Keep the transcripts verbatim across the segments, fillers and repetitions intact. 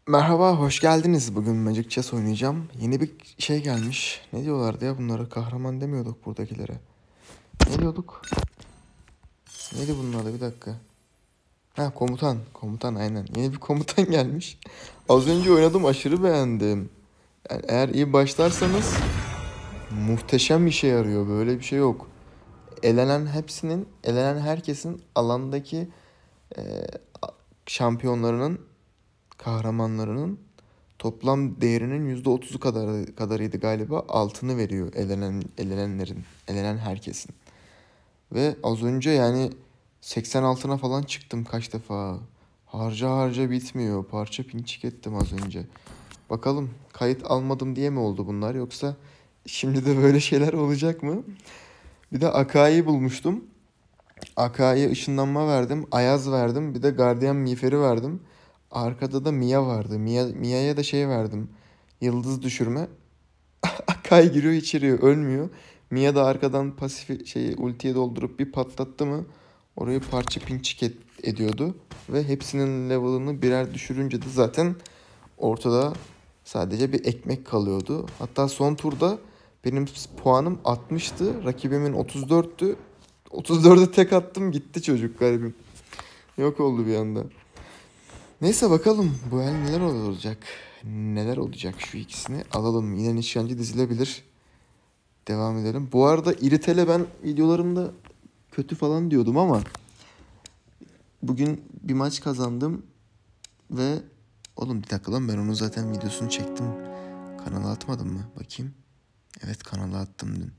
Merhaba, hoş geldiniz. Bugün Magic Chess oynayacağım. Yeni bir şey gelmiş. Ne diyorlardı ya bunlara? Kahraman demiyorduk buradakilere. Ne diyorduk? Neydi bunun adı? Bir dakika. Ha, komutan. Komutan aynen. Yeni bir komutan gelmiş. Az önce oynadım, aşırı beğendim. Yani eğer iyi başlarsanız muhteşem işe yarıyor. Böyle bir şey yok. Elenen hepsinin, elenen herkesin alandaki e, şampiyonlarının, kahramanlarının toplam değerinin yüzde otuzu kadar kadarıydı galiba. Altını veriyor elenen elenenlerin, elenen herkesin. Ve az önce yani seksen altına falan çıktım kaç defa. Harca harca bitmiyor. Parça pinçik ettim az önce. Bakalım kayıt almadım diye mi oldu bunlar, yoksa şimdi de böyle şeyler olacak mı? Bir de Akai'yi bulmuştum. Akai'ye ışınlanma verdim. Ayaz verdim. Bir de gardiyan miğferi verdim. Arkada da Mia vardı. Mia, Mia'ya da şey verdim. Yıldız düşürme. Akai giriyor içeriye, ölmüyor. Mia da arkadan pasif şeyi ultiye doldurup bir patlattı mı orayı parça pinçik et, ediyordu. Ve hepsinin level'ını birer düşürünce de zaten ortada sadece bir ekmek kalıyordu. Hatta son turda benim puanım altmıştı. Rakibimin otuz dörttü. otuz dörde tek attım, gitti çocuk garibim. Yok oldu bir anda. Neyse bakalım bu el neler olacak. Neler olacak, şu ikisini alalım. Yine nişancı dizilebilir. Devam edelim. Bu arada İritel'e ben videolarımda kötü falan diyordum ama bugün bir maç kazandım ve oğlum bir dakika lan, ben onu zaten videosunu çektim. Kanala atmadım mı? Bakayım. Evet, kanala attım dün.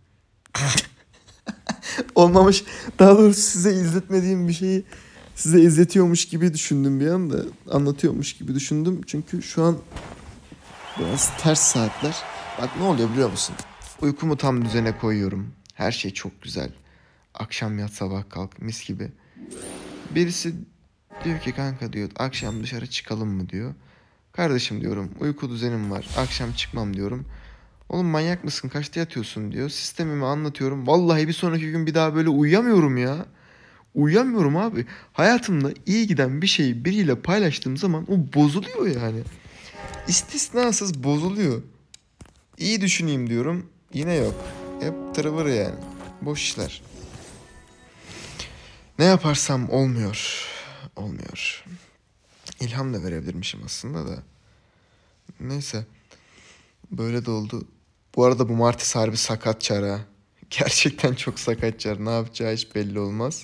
Olmamış. Daha doğrusu size izletmediğim bir şeyi size izletiyormuş gibi düşündüm bir anda. Anlatıyormuş gibi düşündüm. Çünkü şu an biraz ters saatler. Bak ne oluyor biliyor musun? Uykumu tam düzene koyuyorum. Her şey çok güzel. Akşam yat sabah kalk mis gibi. Birisi diyor ki kanka diyor, akşam dışarı çıkalım mı diyor. Kardeşim diyorum, uyku düzenim var. Akşam çıkmam diyorum. Oğlum manyak mısın, kaçta yatıyorsun diyor. Sistemimi anlatıyorum. Vallahi bir sonraki gün bir daha böyle uyuyamıyorum ya. Uyuyamıyorum abi. Hayatımda iyi giden bir şeyi biriyle paylaştığım zaman o bozuluyor yani. İstisnasız bozuluyor. İyi düşüneyim diyorum. Yine yok. Hep tırvır yani. Boş işler. Ne yaparsam olmuyor. Olmuyor. İlham da verebilirmişim aslında da. Neyse. Böyle de oldu. Bu arada bu Martis harbi sakat çar ha. Gerçekten çok sakat çar. Ne yapacağı hiç belli olmaz.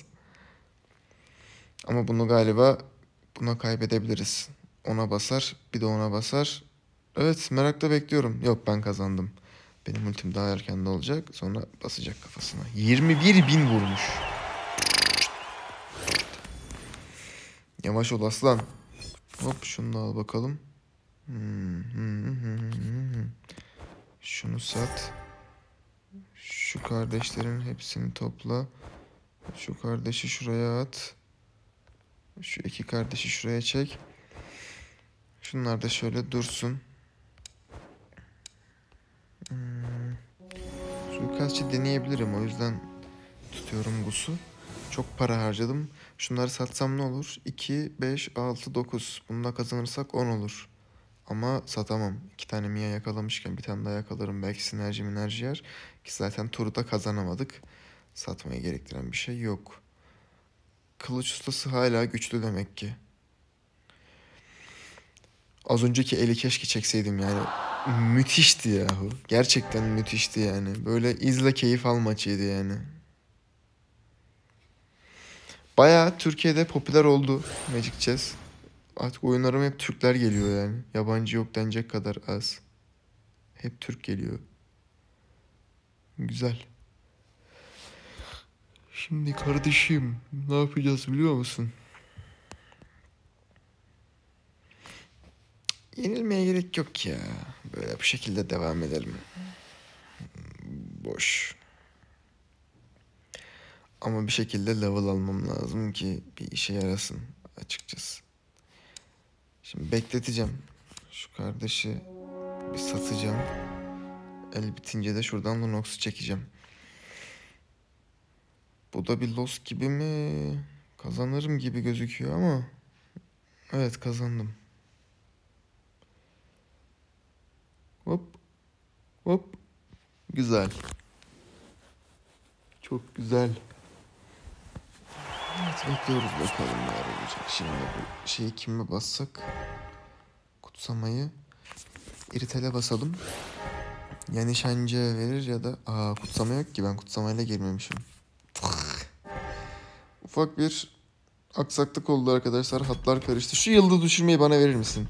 Ama bunu galiba buna kaybedebiliriz. Ona basar, bir de ona basar. Evet, merakla bekliyorum. Yok, ben kazandım. Benim ultim daha erken de olacak. Sonra basacak kafasına. yirmi bir bin vurmuş. Yavaş ol aslan. Hop şunu da al bakalım. Hmm, hmm, hmm, hmm. Şunu sat. Şu kardeşlerin hepsini topla. Şu kardeşi şuraya at. Şu iki kardeşi şuraya çek. Şunlar da şöyle dursun. Hmm. Suikastçı deneyebilirim, o yüzden tutuyorum Gus'u. Çok para harcadım. Şunları satsam ne olur? iki, beş, altı, dokuz. Bununla kazanırsak on olur. Ama satamam. İki tane Mia yakalamışken bir tane daha yakalarım. Belki sinerji minerji yer. Ki zaten turu da kazanamadık. Satmayı gerektiren bir şey yok. Kılıç ustası hala güçlü demek ki. Az önceki eli keşke çekseydim yani. Müthişti yahu. Gerçekten müthişti yani. Böyle izle keyif al maçıydı yani. Bayağı Türkiye'de popüler oldu Magic Chess. Artık oyunlarıma hep Türkler geliyor yani. Yabancı yok denecek kadar az. Hep Türk geliyor. Güzel. Şimdi kardeşim ne yapacağız biliyor musun? Yenilmeye gerek yok ya. Böyle bu şekilde devam edelim. Boş. Ama bir şekilde level almam lazım ki bir işe yarasın açıkçası. Şimdi bekleteceğim. Şu kardeşi bir satacağım. El bitince de şuradan Lunox'u çekeceğim. Bu da bir loss gibi mi? Kazanırım gibi gözüküyor ama. Evet, kazandım. Hop. Hop. Güzel. Çok güzel. Evet, bekliyoruz bakalım neler olacak. Şimdi bu şeyi kime bassak? Kutsamayı. İritel'e basalım. Ya nişancıya verir ya da... Aa, kutsama yok ki, ben kutsamayla girmemişim. Ufak bir aksaklık oldu arkadaşlar. Hatlar karıştı. Şu yıldız düşürmeyi bana verir misin?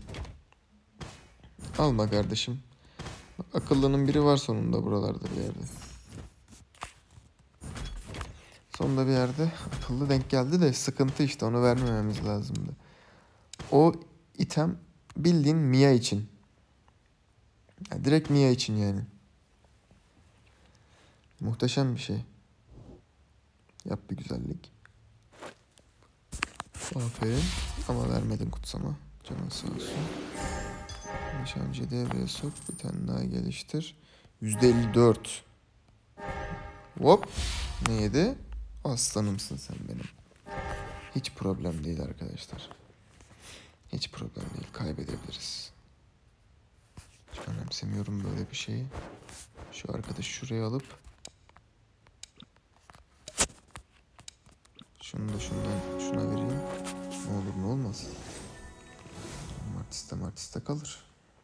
Alma kardeşim. Bak, akıllının biri var sonunda buralarda bir yerde. Sonunda bir yerde akıllı denk geldi de sıkıntı işte, onu vermememiz lazımdı. O item bildiğin Mia için. Yani direkt Mia için yani. Muhteşem bir şey. Yap bir güzellik. Aferin. Ama vermedin kutsama. Canın sağ olsun. Nişancı devreye sok. Bir tane daha geliştir. yüzde elli dört. Hop. Neydi? Aslanımsın sen benim. Hiç problem değil arkadaşlar. Hiç problem değil. Kaybedebiliriz. Hiç önemsemiyorum böyle bir şeyi. Şu arkadaşı şuraya alıp şunu da şundan şuna vereyim. Ne olur ne olmaz. Martiste martiste kalır.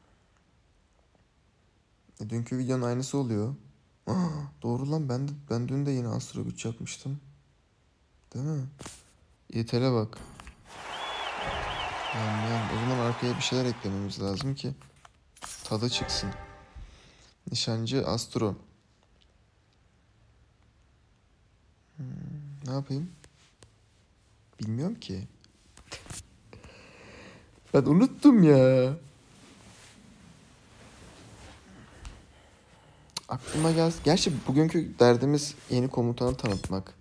E, dünkü videonun aynısı oluyor. Aa, doğru lan, ben de, ben dün de yine Astro güç yapmıştım. Değil mi? Yeter'e bak. Yani, yani o zaman arkaya bir şeyler eklememiz lazım ki tadı çıksın. Nişancı Astro. Hmm, ne yapayım? Bilmiyorum ki. Ben unuttum ya. Aklıma gelsin. Gerçi bugünkü derdimiz yeni komutanı tanıtmak.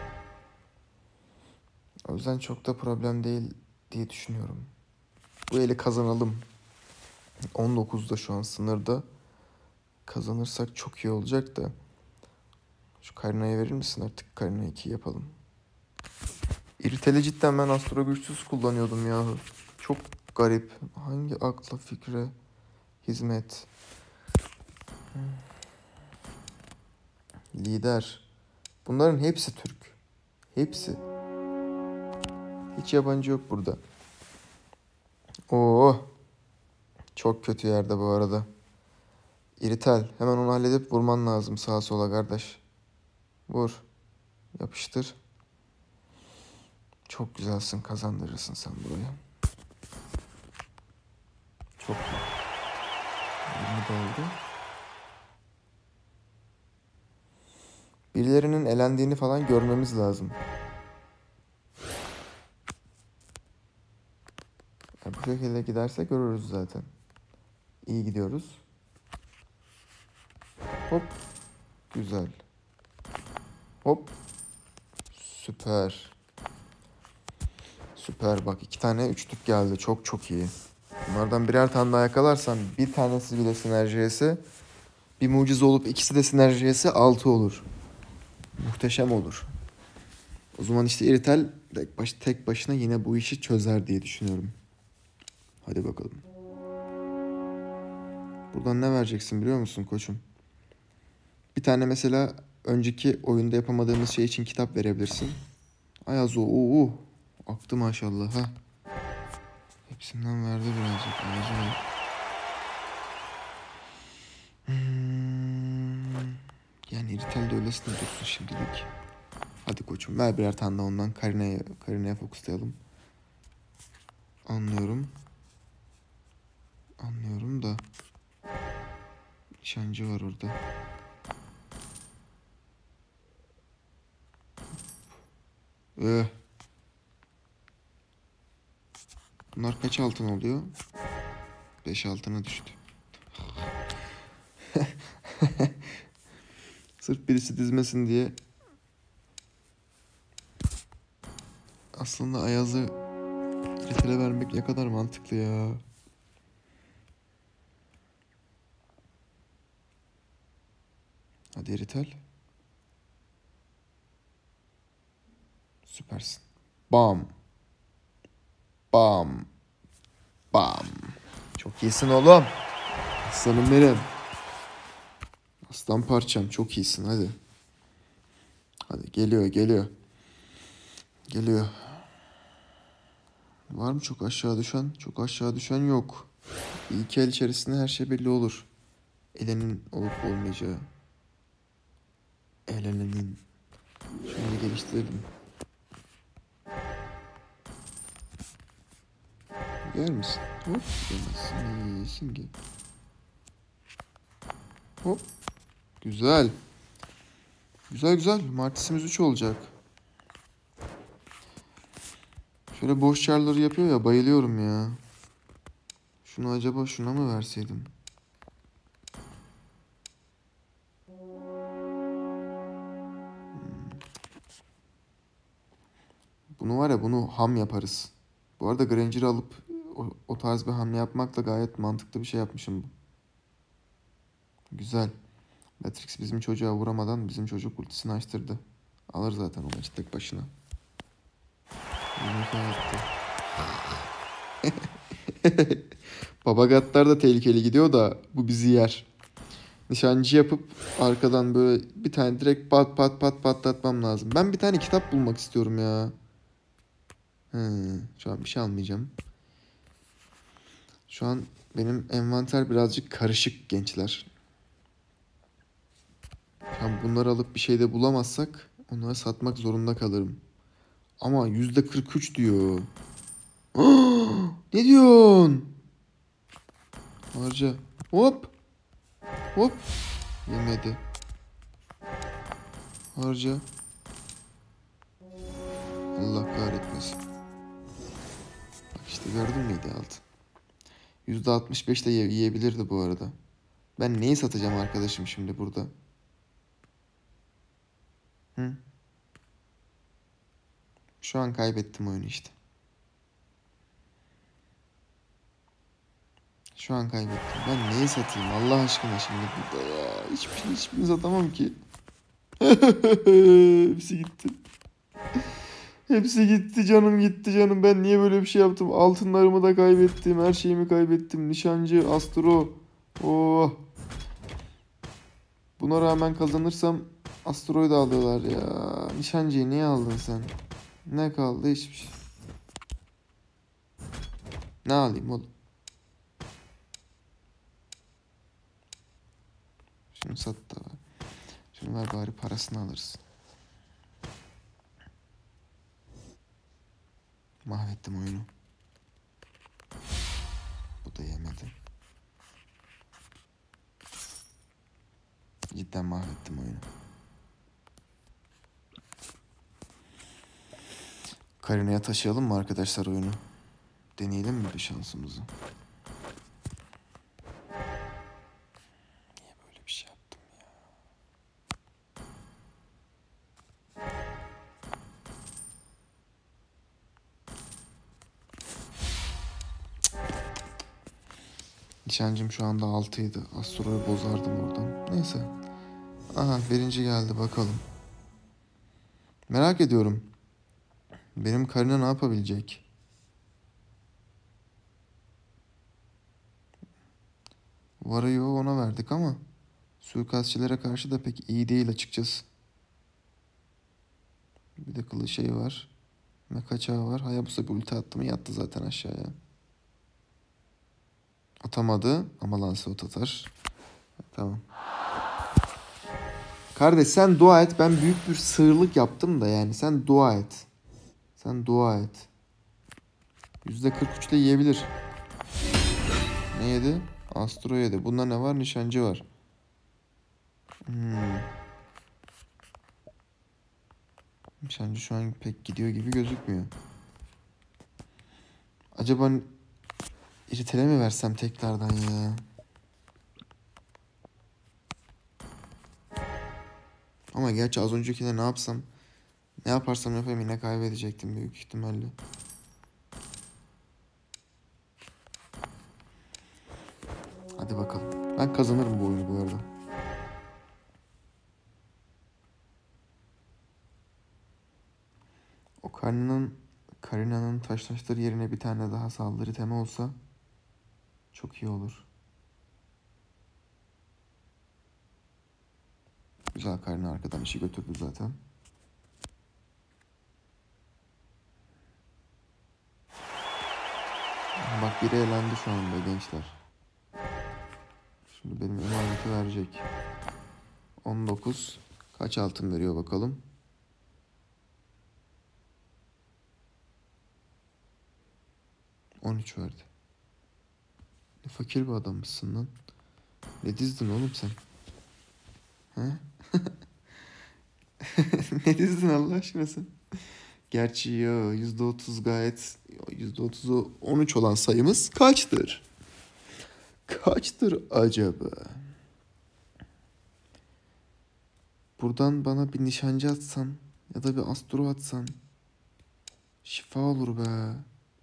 O yüzden çok da problem değil diye düşünüyorum. Bu eli kazanalım. on dokuzda şu an sınırda. Kazanırsak çok iyi olacak da. Şu Karina'ya verir misin artık? Karina iki yapalım. İritel'i cidden ben Astro güçsüz kullanıyordum yahu. Çok garip. Hangi akla fikre hizmet? Lider. Bunların hepsi Türk. Hepsi. Hiç yabancı yok burada. Oo. Çok kötü yerde bu arada. İritel. Hemen onu halledip vurman lazım sağa sola kardeş. Vur. Yapıştır. Çok güzelsin. Kazandırırsın sen burayı. Çok iyi. yirmi de oldu. Birilerinin elendiğini falan görmemiz lazım. Yani bu şekilde giderse görürüz zaten. İyi gidiyoruz. Hop. Güzel. Hop. Süper. Süper, bak iki tane üçlük geldi. Çok çok iyi. Bunlardan birer tane daha yakalarsam, bir tanesi bile sinerjiyesi, bir mucize olup ikisi de sinerjiyesi altı olur. Muhteşem olur. O zaman işte İritel tek, baş, tek başına yine bu işi çözer diye düşünüyorum. Hadi bakalım. Buradan ne vereceksin biliyor musun koçum? Bir tane mesela önceki oyunda yapamadığımız şey için kitap verebilirsin. Ayaz o. Oo, aktı maşallah ha. Hepsinden verdi birazcık. Ağzına. Hmm. Yani İritel de öylesine dursun şimdilik. Hadi koçum ver birer tane de ondan. Karina'ya Karina'ya fokuslayalım. Anlıyorum. Anlıyorum da. Nişancı var orada. Öh. Bunlar kaç altın oluyor? beş altına düştü. Sırf birisi dizmesin diye. Aslında Ayaz'ı İritel'e vermek ne kadar mantıklı ya. Hadi İritel. Süpersin. Bam. Bam. Bam. Çok iyisin oğlum. Aslanım benim. Aslan parçam, çok iyisin, hadi. Hadi geliyor geliyor. Geliyor. Var mı çok aşağı düşen? Çok aşağı düşen yok. Bir iki el içerisinde her şey belli olur. Elenin olup olmayacağı. Elenin. Şöyle geliştirelim. Yer misin? Hop. Yemezsin. Yiyesin gel. Hop. Güzel. Güzel güzel. Martisimiz üç olacak. Şöyle boş çarları yapıyor ya, bayılıyorum ya. Şunu acaba şuna mı verseydim? Hmm. Bunu var ya, bunu ham yaparız. Bu arada Granger'ı alıp o, o tarz bir hamle yapmakla gayet mantıklı bir şey yapmışım. Güzel. Matrix bizim çocuğa vuramadan bizim çocuk ultisini açtırdı. Alır zaten o maçı tek başına. Baba Gattar da tehlikeli gidiyor da bu bizi yer. Nişancı yapıp arkadan böyle bir tane direkt pat pat pat patlatmam lazım. Ben bir tane kitap bulmak istiyorum ya. Hmm, şu an bir şey almayacağım. Şu an benim envanter birazcık karışık gençler. Şu an bunları alıp bir şey de bulamazsak onları satmak zorunda kalırım. Ama yüzde kırk üç diyor. Ne diyorsun? Harca. Hop. Hop. Yemedi. Harca. Allah kahretmesin. Bak işte, gördün mü altı? yüzde altmış beş de yiyebilirdi bu arada. Ben neyi satacağım arkadaşım şimdi burada? Hı? Şu an kaybettim oyunu işte. Şu an kaybettim. Ben neyi satayım Allah aşkına şimdi burada ya? Hiçbir şey, hiçbirini satamam ki. Hepsi gitti. Hepsi gitti canım, gitti canım. Ben niye böyle bir şey yaptım? Altınlarımı da kaybettim. Her şeyimi kaybettim. Nişancı, Astro. Oh. Buna rağmen kazanırsam Astro'yu da alıyorlar ya. Nişancıyı niye aldın sen? Ne kaldı? Hiçbir şey. Ne alayım oğlum? Şunu sat da ver. Şunu ver bari, parasını alırız. Mahvettim oyunu. Bu da yemedi. Cidden mahvettim oyunu. Karina'ya taşıyalım mı arkadaşlar oyunu? Deneyelim mi bir şansımızı? Niye böyle bir şey yaptım ya? Nişancım şu anda altıydı. Astro'yu bozardım oradan. Neyse. Aha, birinci geldi, bakalım. Merak ediyorum. Benim Karina ne yapabilecek? Varıyor ona verdik ama suikastçilere karşı da pek iyi değil açıkçası. Bir de kılı şey var. Mecha çağı var. Hayabusa bir ulti attı mı yattı zaten aşağıya. Atamadı ama Lancelot atar. Tamam. Kardeş sen dua et. Ben büyük bir sığırlık yaptım da yani. Sen dua et. Sen dua et. yüzde kırk üç ile yiyebilir. Ne yedi? Astro yedi. Bunda ne var? Nişancı var. Hmm. Nişancı şu an pek gidiyor gibi gözükmüyor. Acaba iritele mi versem tekrardan ya? Ama gerçi az öncekine ne yapsam, ne yaparsam yapayım yine kaybedecektim büyük ihtimalle. Hadi bakalım. Ben kazanırım bu oyunu bu arada. O Karina'nın Karina'nın taşlaştır yerine bir tane daha saldırı temi olsa çok iyi olur. Güzel, Karina arkadan işi götürdü zaten. Bak biri elendi şu anda gençler. Şimdi benim emaneti verecek. on dokuz. Kaç altın veriyor bakalım. on üç verdi. Ne fakir bir adammışsın lan. Ne dizdin oğlum sen? He? Ne dizdin Allah aşkına sen? Gerçi ya yüzde otuz gayet, yüzde otuzu on üç olan sayımız kaçtır? Kaçtır acaba? Buradan bana bir nişancı atsan ya da bir astro atsan şifa olur be.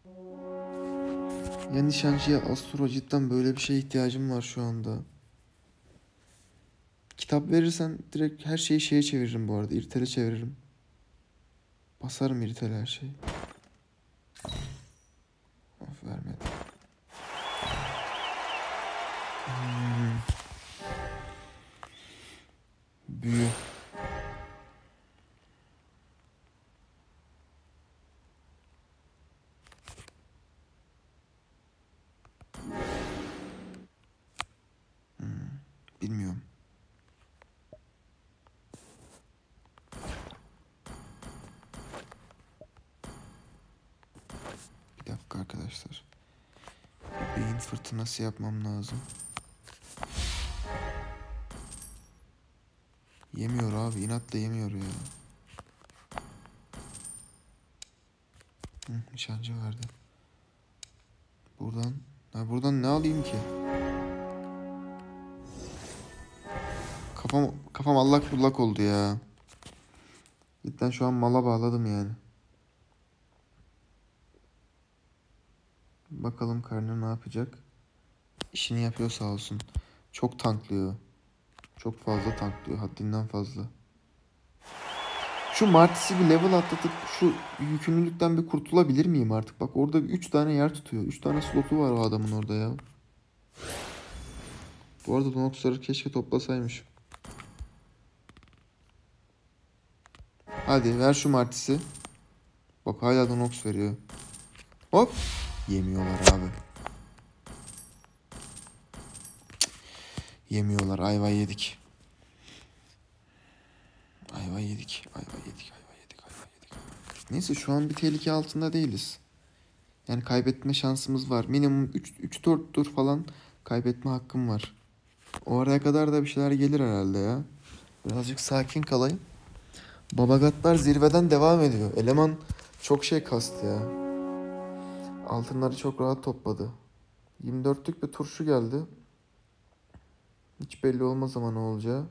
Ya nişancıya astro, cidden böyle bir şeye ihtiyacım var şu anda. Kitap verirsen direkt her şeyi şeye çeviririm bu arada. İrtele çeviririm. Basarım irtele her şeyi. Of, vermedi. Hmm. Büyü. Hmm. Bilmiyorum. Bir dakika arkadaşlar. Bir beyin fırtınası yapmam lazım. Yemiyor abi. İnatla yemiyor ya. Hı, nişancı verdi. Buradan. Ha, buradan ne alayım ki? Kafam kafam allak bullak oldu ya. Cidden şu an mala bağladım yani. Bakalım Karna ne yapacak? İşini yapıyor sağ olsun. Çok tanklıyor. Çok fazla tanklıyor. Haddinden fazla. Şu Martis'i bir level atlatıp şu yükümlülükten bir kurtulabilir miyim artık? Bak orada üç tane yer tutuyor. üç tane slotu var o adamın orada ya. Bu arada Donox'ları keşke toplasaymış. Hadi ver şu Martis'i. Bak hala Donox veriyor. Hop. Yemiyorlar abi. Yemiyorlar. Ayva yedik. Ayva yedik. Ayva yedik. Ayva yedik. Ayva yedik. Neyse şu an bir tehlike altında değiliz. Yani kaybetme şansımız var. Minimum üç dört tur falan kaybetme hakkım var. O araya kadar da bir şeyler gelir herhalde ya. Birazcık sakin kalayım. Babagatlar zirveden devam ediyor. Eleman çok şey kastı ya. Altınları çok rahat topladı. yirmi dörtlük bir turşu geldi. Hiç belli olmaz ama ne olacağı.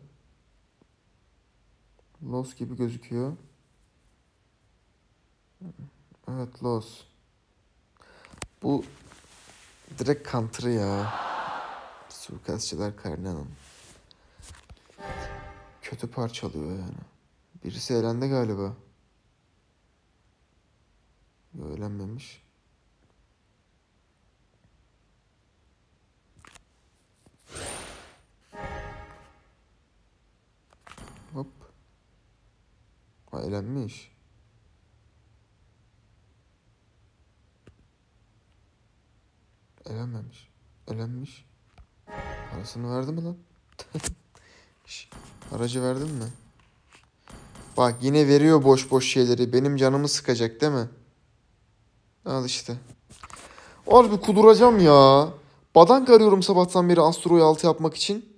Loss gibi gözüküyor. Evet, loss. Bu direkt counter ya. Suikastçılar Karnan'ın. Kötü parçalıyor yani. Birisi elendi galiba. Yo, elenmemiş. Hop. Ha, elenmiş. Elenmemiş. Elenmiş. Parasını verdi mi lan? Şş, aracı verdin mi? Bak yine veriyor boş boş şeyleri. Benim canımı sıkacak değil mi? Al işte. Harbi kuduracağım ya. Badank arıyorum sabahtan beri Astro'yu altı yapmak için.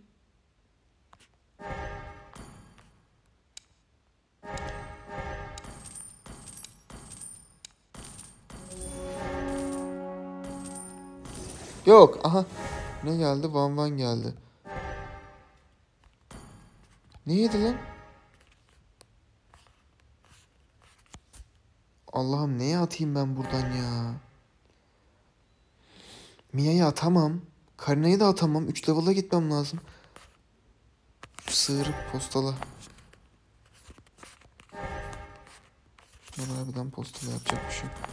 Yok. Aha. Ne geldi? Van Van geldi. Ne yedi lan? Allah'ım neye atayım ben buradan ya? Mia'yı atamam. Karina'yı da atamam. üç level'a gitmem lazım. Sığırıp postala. Bana harbiden postala yapacak bir şey yok.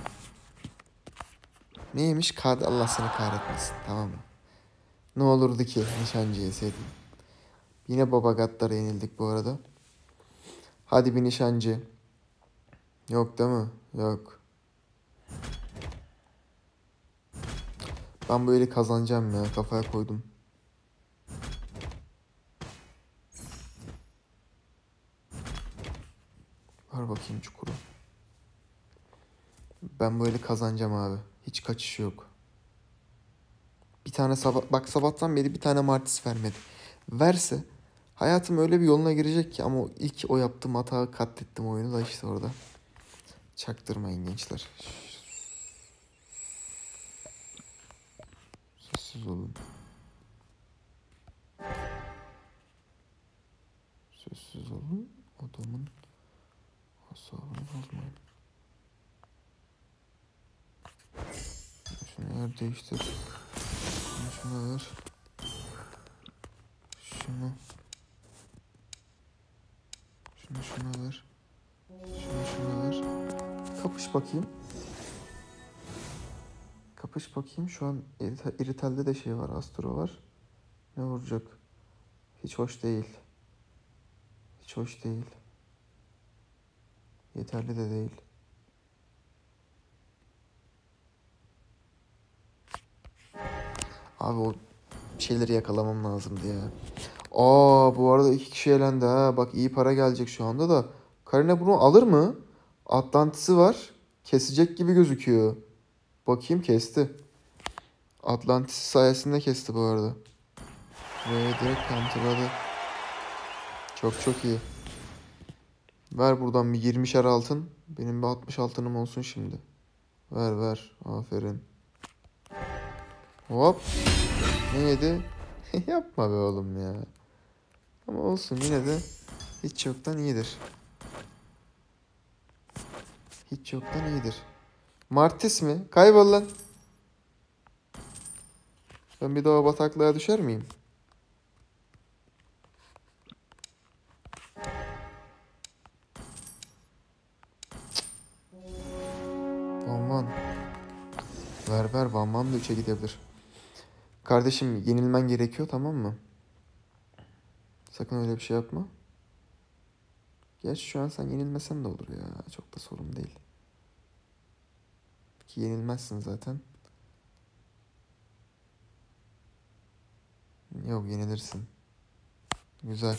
Neymiş? Kad Allah seni kahretmesin. Tamam mı? Ne olurdu ki nişancı yeseydim. Yine Babagatlara yenildik bu arada. Hadi bir nişancı. Yok değil mi? Yok. Ben böyle kazanacağım ya. Kafaya koydum. Ver bakayım çukuru. Ben böyle kazanacağım abi. Hiç kaçışı yok. Bir tane sabah... Bak sabahtan beri bir tane Martis vermedi. Verse hayatım öyle bir yoluna girecek ki, ama ilk o yaptığım hata katlettim oyunu da işte orada. Çaktırmayın gençler. Sessiz olun. Sessiz olun. Adamın hasabını bozmayın. Şunu yer değiştir. Şunu şuna ver. Şunu. Şunu şuna ver. Şunu şuna ver. Kapış bakayım. Kapış bakayım. Şu an İrital'de de şey var. Astro var. Ne vuracak? Hiç hoş değil. Hiç hoş değil. Yeterli de değil. Abi o şeyleri yakalamam lazımdı ya. Aa bu arada iki kişi elendi ha. Bak iyi para gelecek şu anda da. Karina bunu alır mı? Atlantis'i var. Kesecek gibi gözüküyor. Bakayım kesti. Atlantis sayesinde kesti bu arada. Ve direkt counterladı. Çok çok iyi. Ver buradan bir yirmişer altın. Benim bir altmış altınım olsun şimdi. Ver ver. Aferin. Hop. Ne yedi? Yapma be oğlum ya. Ama olsun yine de hiç yoktan iyidir. Hiç yoktan iyidir. Martis mi? Kaybol lan. Ben bir daha bataklığa düşer miyim? Aman. Ver ver. Van Van da üçe gidebilir. Kardeşim yenilmen gerekiyor, tamam mı? Sakın öyle bir şey yapma. Gerçi şu an sen yenilmesen de olur ya. Çok da sorun değil. Ki yenilmezsin zaten. Yok yenilirsin. Güzel.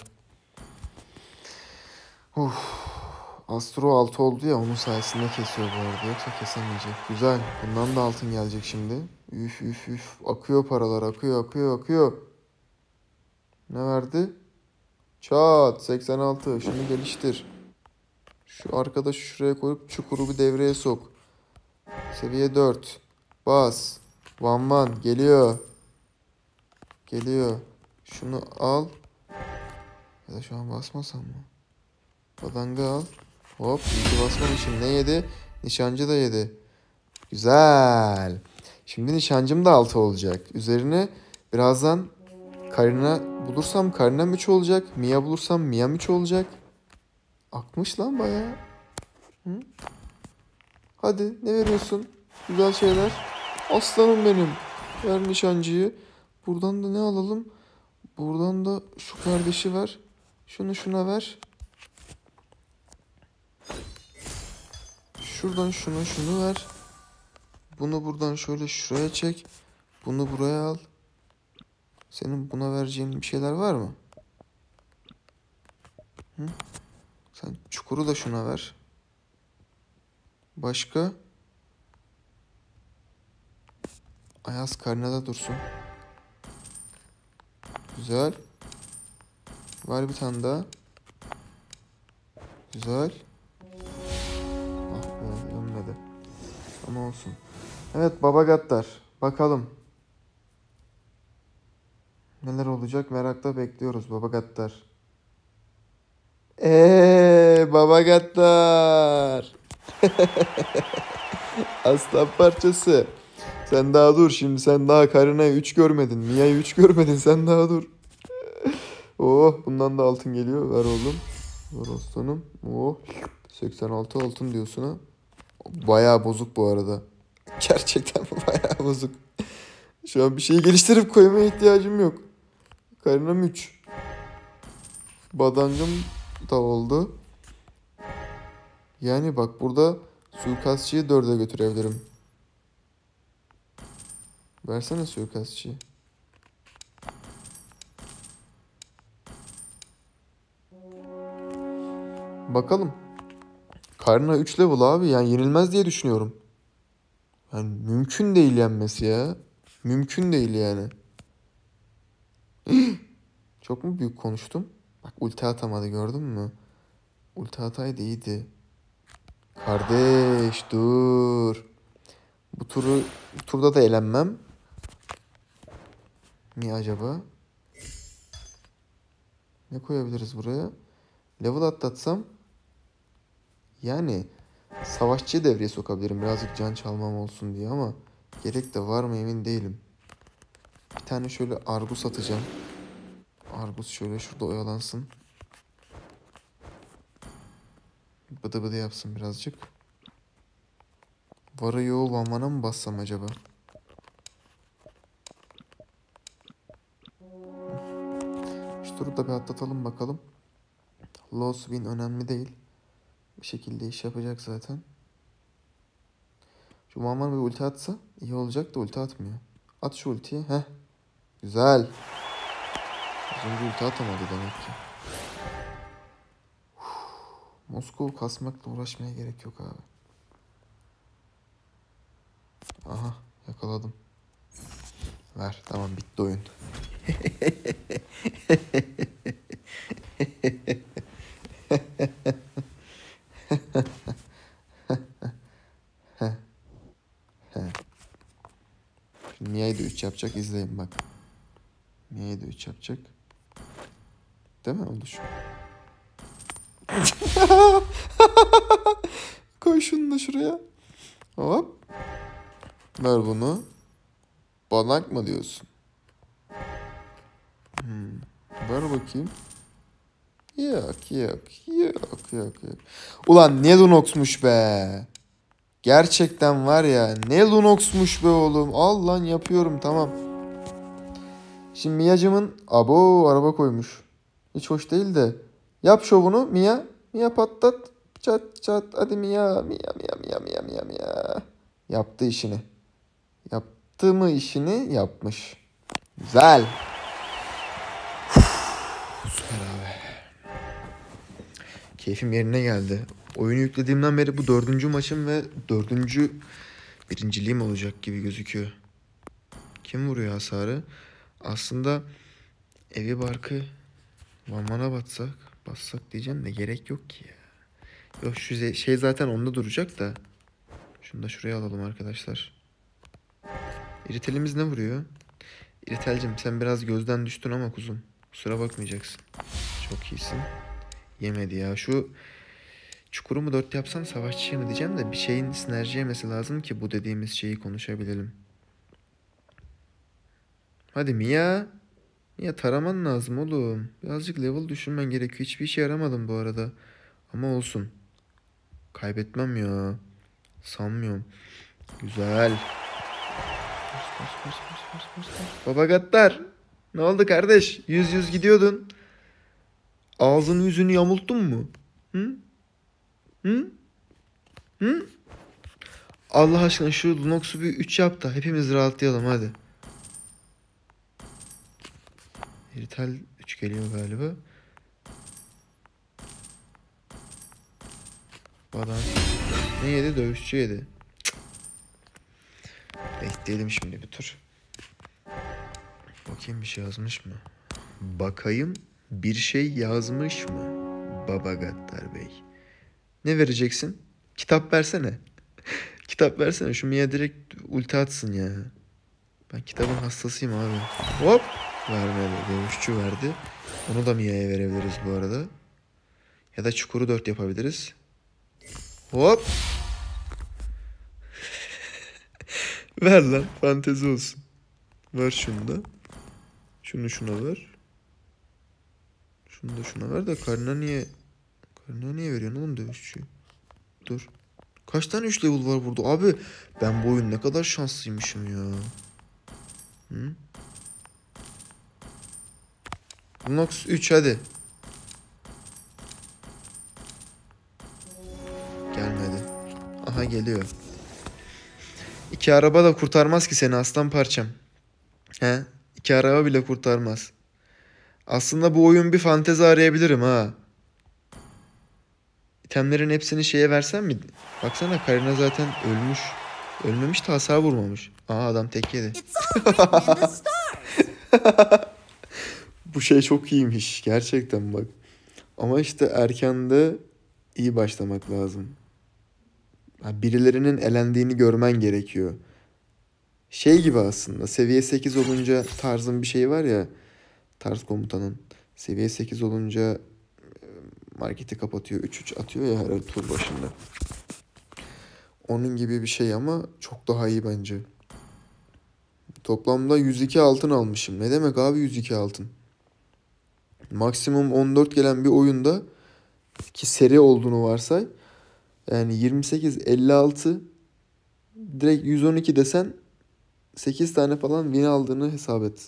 Uf. Astro altı oldu ya, onun sayesinde kesiyor bu arada. Yoksa kesemeyecek. Güzel. Bundan da altın gelecek şimdi. Üf üf üf. Akıyor paralar. Akıyor akıyor akıyor. Ne verdi? Çat. seksen altı. Şunu geliştir. Şu arkadaşı şuraya koyup çukuru bir devreye sok. Seviye dört. Bas. Van Van. Geliyor. Geliyor. Şunu al. Ya da şu an basmasam mı? Badanga al. Hop. İyi basmamışım. Ne yedi? Nişancı da yedi. Güzel. Şimdi nişancım da altı olacak. Üzerine birazdan Karina bulursam Karina üç olacak. Mia bulursam Mia üç olacak. Akmış lan bayağı. Hı? Hadi ne veriyorsun? Güzel şeyler. Aslanım benim. Ver nişancıyı. Buradan da ne alalım? Buradan da şu kardeşi ver. Şunu şuna ver. Şuradan şuna şunu ver. Bunu buradan şöyle şuraya çek. Bunu buraya al. Senin buna vereceğin bir şeyler var mı? Hı? Sen çukuru da şuna ver. Başka? Ayaz Karina'da dursun. Güzel. Var bir tane daha. Güzel. Ah be dönmedi. Ama olsun. Evet Baba Gattar. Bakalım. Neler olacak merakla bekliyoruz Baba Gattar. Eee Baba Gattar. Aslan parçası. Sen daha dur şimdi, sen daha Karina'yı üç görmedin. Mia'yı üç görmedin, sen daha dur. Oh bundan da altın geliyor. Ver oğlum. Ver aslanım. Oh seksen altı altın diyorsun ha. Bayağı bozuk bu arada. Gerçekten bayağı bozuk. Şu an bir şeyi geliştirip koymaya ihtiyacım yok. Karina'm üç. Badangım da oldu. Yani bak burada suikastçıyı dörde götürebilirim. Versene suikastçıyı. Bakalım. Karna üç level abi, yani yenilmez diye düşünüyorum. Yani mümkün değil yenmesi ya. Mümkün değil yani. Çok mu büyük konuştum? Bak ulti atamadı, gördün mü? Ulti ataydı iyiydi. Kardeş dur. Bu turu bu turda da elenmem. Niye acaba? Ne koyabiliriz buraya? Level atlatsam yani savaşçıyı devreye sokabilirim. Birazcık can çalmam olsun diye ama gerek de var mı emin değilim. Bir tane şöyle Argus atacağım. Argus şöyle şurada oyalansın. Bıdı bıdı yapsın birazcık. Varıyor Vanvan'a mı bassam acaba? Şu turu da bir atlatalım bakalım. Low win önemli değil. Bir şekilde iş yapacak zaten. Şu Vanvan bir ulti atsa iyi olacak da ulti atmıyor. At şu ultiyi. Heh. Güzel. Az önce ulti atamadı demek ki. Moskova kasmakla uğraşmaya gerek yok abi. Aha yakaladım. Ver, tamam, bitti oyun. Şimdi Mia'yı da üç yapacak, izleyin bak. Mia'yı da üç yapacak. Değil mi? Oldu şu. Koy şunu da şuraya. Hop. Ver bunu. Banak mı diyorsun? Hmm. Ver bakayım. Yok yok yok yok yok. Ulan ne Lunox'muş be. Gerçekten var ya, ne Lunox'muş be oğlum. Al lan, yapıyorum, tamam. Şimdi Mia'cımın abo araba koymuş. Hiç hoş değil de. Yap şovunu Mia. Mia patlat. Çat çat. Hadi Mia. Mia Mia Mia Mia Mia Mia. Yaptı işini. Yaptı mı işini? Yapmış. Güzel. Süper abi. Keyfim yerine geldi. Oyunu yüklediğimden beri bu dördüncü maçım ve dördüncü birinciliğim olacak gibi gözüküyor. Kim vuruyor hasarı? Aslında evi barkı Vanvan'a batsak, bassak diyeceğim de gerek yok ki ya. Yok, şu şey zaten onda duracak da. Şunu da şuraya alalım arkadaşlar. İritelimiz ne vuruyor? İritelcim sen biraz gözden düştün ama kuzum. Kusura bakmayacaksın. Çok iyisin. Yemedi ya. Şu çukuru mu dört yapsam savaşçıya mı diyeceğim de bir şeyin sinerji yemesi lazım ki bu dediğimiz şeyi konuşabilelim. Hadi Mia. Mia taraman lazım oğlum. Birazcık level düşürmen gerekiyor. Hiçbir işe yaramadım bu arada. Ama olsun. Kaybetmem ya. Sanmıyorum. Güzel. Bas, bas, bas, bas, bas, bas. Baba Gattar. Ne oldu kardeş? Yüz yüz gidiyordun. Ağzını yüzünü yamulttun mu? Hı? Hı? Hı? Allah aşkına şu Lunox'u bir üç yap da hepimiz rahatlayalım hadi. Heritel üç geliyor galiba. Adam ne yedi? Dövüşçü yedi. Cık. Bekleyelim şimdi bir tur. Bakayım bir şey yazmış mı? Bakayım bir şey yazmış mı? Baba Gattar Bey. Ne vereceksin? Kitap versene. Kitap versene. Şu Mia direkt ulti atsın ya. Ben kitabın hastasıyım abi. Hop. Vermedi. Dövüşçü verdi. Onu da Mia'ya verebiliriz bu arada. Ya da çukuru dört yapabiliriz. Hop. Ver lan. Fantezi olsun. Ver şunu da. Şunu şuna ver. Şunu da şuna ver de karnına niye... Karnına niye veriyorsun oğlum dövüşçüyü? Dur. Kaç tane üç level var burada? Abi ben bu oyun ne kadar şanslıymışım ya. Hı? Lunox üç hadi. geliyor. İki araba da kurtarmaz ki seni aslan parçam. He? İki araba bile kurtarmaz. Aslında bu oyun bir fantezi arayabilirim ha. İtemlerin hepsini şeye versem mi? Baksana Karina zaten ölmüş. Ölmemiş de hasar vurmamış. Aa adam tek yedi. Bu şey çok iyiymiş. Gerçekten bak. Ama işte erkende iyi başlamak lazım. Birilerinin elendiğini görmen gerekiyor. Şey gibi aslında. Seviye sekiz olunca tarzın bir şey var ya. Tarz komutanın. Seviye sekiz olunca marketi kapatıyor. üç üç atıyor ya her tur başında. Onun gibi bir şey ama çok daha iyi bence. Toplamda yüz iki altın almışım. Ne demek abi yüz iki altın? Maksimum on dört gelen bir oyunda ki seri olduğunu varsay. Yani yirmi sekiz elli altı direkt yüz on iki desen sekiz tane falan win aldığını hesap et.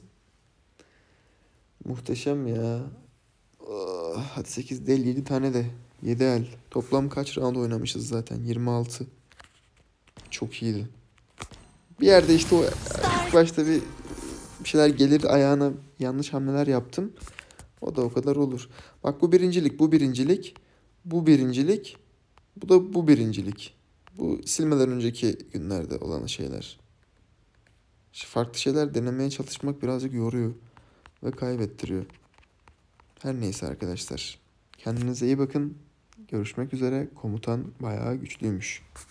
Muhteşem ya. Oh, hadi sekiz değil yedi tane de. yedi el. Toplam kaç round oynamışız zaten? yirmi altı. Çok iyiydi. Bir yerde işte o ilk başta bir bir şeyler gelir ayağına yanlış hamleler yaptım. O da o kadar olur. Bak bu birincilik, bu birincilik, bu birincilik, bu da bu birincilik. Bu silmeden önceki günlerde olan şeyler. İşte farklı şeyler denemeye çalışmak birazcık yoruyor ve kaybettiriyor. Her neyse arkadaşlar. Kendinize iyi bakın. Görüşmek üzere. Komutan bayağı güçlüymüş.